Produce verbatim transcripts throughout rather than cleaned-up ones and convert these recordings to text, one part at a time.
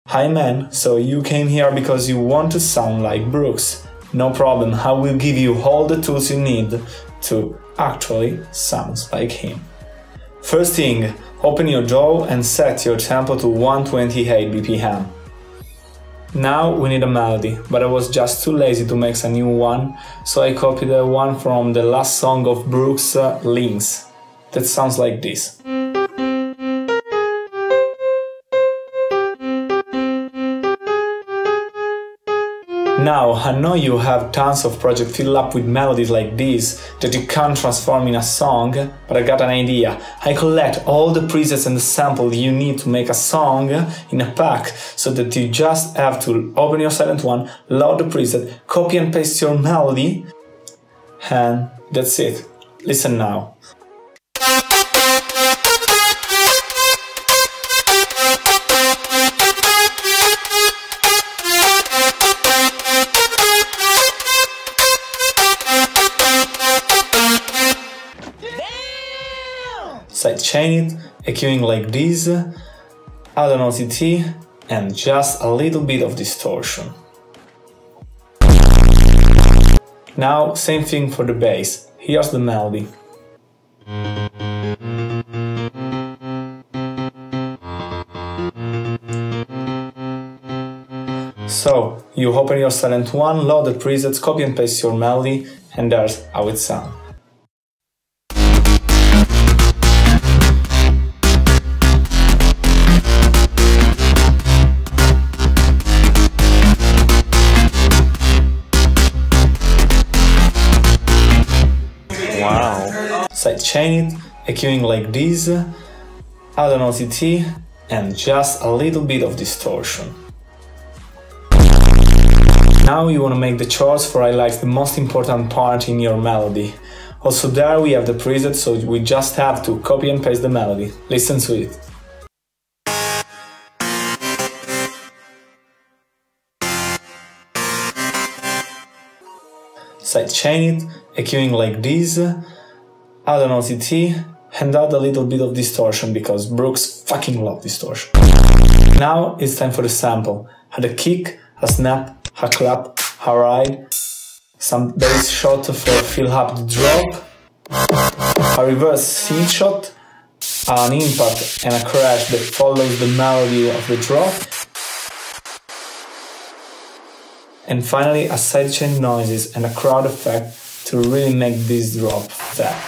Hi man, so you came here because you want to sound like Brooks. No problem, I will give you all the tools you need to actually sound like him. First thing, open your D A W and set your tempo to one twenty-eight B P M. Now we need a melody, but I was just too lazy to make a new one, so I copied the one from the last song of Brooks, uh, Links. That sounds like this. Now, I know you have tons of projects filled up with melodies like this that you can't transform in a song, but I got an idea. I collect all the presets and the samples you need to make a song in a pack, so that you just have to open your Sylenth one, load the preset, copy and paste your melody, and that's it. Listen now. Sidechain it, EQing like this, add an O T T, and just a little bit of distortion. Now, same thing for the bass. Here's the melody. So, you open your Sylenth one, load the presets, copy and paste your melody, and there's how it sounds. Wow. Sidechain it, EQing like this, add an O T T, and just a little bit of distortion. Now you want to make the chords for highlight the most important part in your melody. Also there we have the preset, so we just have to copy and paste the melody. Listen to it. Sidechain it, EQing like this, add an O T T, and add a little bit of distortion because Brooks fucking love distortion. Now it's time for the sample. Add a kick, a snap, a clap, a ride, some bass shot for fill up the drop, a reverse synth shot, an impact and a crash that follows the melody of the drop, and finally a sidechain noises and a crowd effect to really make this drop fat.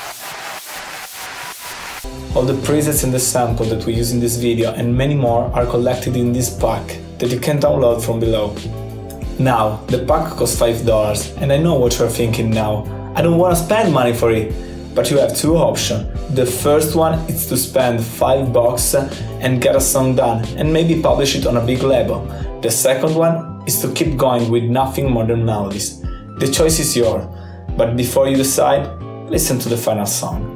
All the presets and the sample that we use in this video and many more are collected in this pack that you can download from below. Now, the pack costs five dollars and I know what you're thinking now. I don't want to spend money for it. But you have two options. The first one is to spend five bucks and get a song done and maybe publish it on a big label. The second one is to keep going with nothing more than melodies. The choice is yours, but before you decide, listen to the final song.